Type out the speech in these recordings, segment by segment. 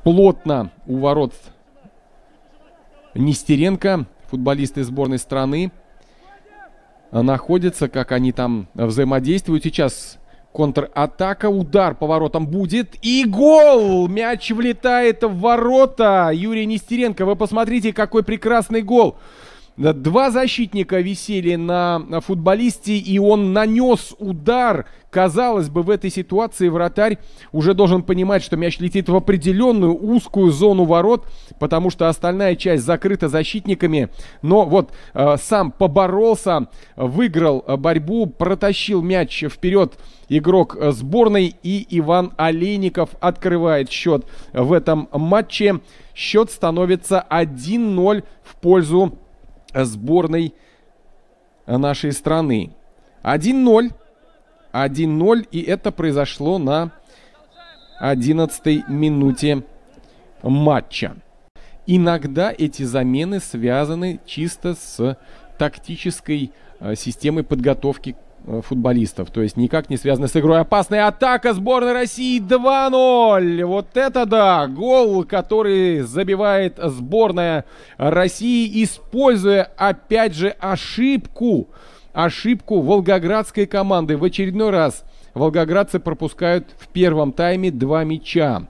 плотно у ворот Нестеренко, футболисты сборной страны, находятся, как они там взаимодействуют. Сейчас контратака, удар по воротам будет. И гол! Мяч влетает в ворота. Юрий Нестеренко, вы посмотрите, какой прекрасный гол. Два защитника висели на футболисте, и он нанес удар. Казалось бы, в этой ситуации вратарь уже должен понимать, что мяч летит в определенную узкую зону ворот, потому что остальная часть закрыта защитниками. Но вот сам поборолся, выиграл борьбу, протащил мяч вперед игрок сборной, и Иван Олейников открывает счет в этом матче. Счет становится 1-0 в пользу сборной нашей страны. 1-0. 1-0. И это произошло на 11-й минуте матча. Иногда эти замены связаны чисто с тактической системой подготовки футболистов. То есть никак не связаны с игрой. Опасная атака сборной России. 2-0. Вот это да! Гол, который забивает сборная России, используя опять же ошибку волгоградской команды. В очередной раз волгоградцы пропускают в первом тайме 2 мяча.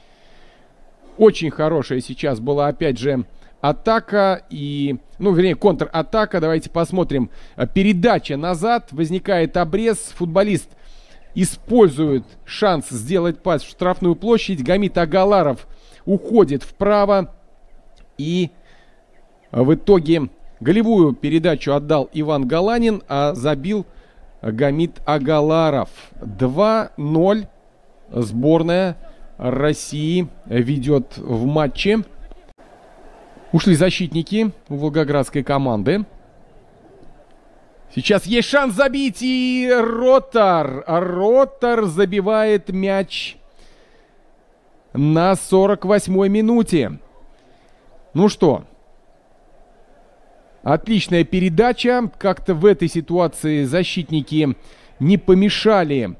Очень хорошая сейчас была опять же атака и, вернее, контратака. Давайте посмотрим. Передача назад, возникает обрез. Футболист использует шанс сделать пас в штрафную площадь. Гамит Агаларов уходит вправо. И в итоге голевую передачу отдал Иван Галанин, а забил Гамит Агаларов. 2-0 сборная России ведет в матче. Ушли защитники у волгоградской команды. Сейчас есть шанс забить, и Ротар забивает мяч на 48-й минуте. Ну что, отличная передача. Как-то в этой ситуации защитники не помешали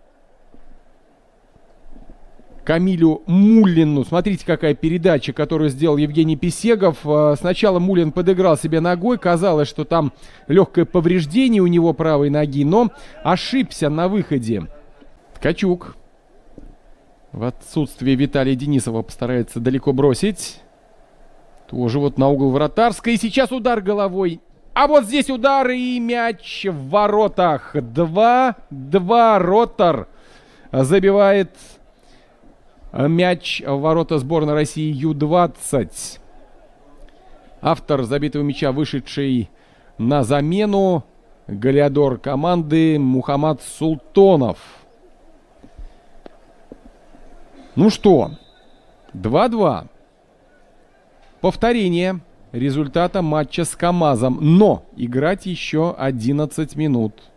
Камилю Муллину. Смотрите, какая передача, которую сделал Евгений Писегов. Сначала Муллин подыграл себе ногой. Казалось, что там легкое повреждение у него правой ноги, но ошибся на выходе. Ткачук в отсутствие Виталия Денисова постарается далеко бросить. Тоже вот на угол вратарской. И сейчас удар головой. А вот здесь удар и мяч в воротах. 2-2. Ротар забивает мяч в ворота сборной России Ю-20. Автор забитого мяча, вышедший на замену, голеадор команды Мухаммад Султонов. Ну что, 2-2. Повторение результата матча с КамАЗом. Но играть еще 11 минут.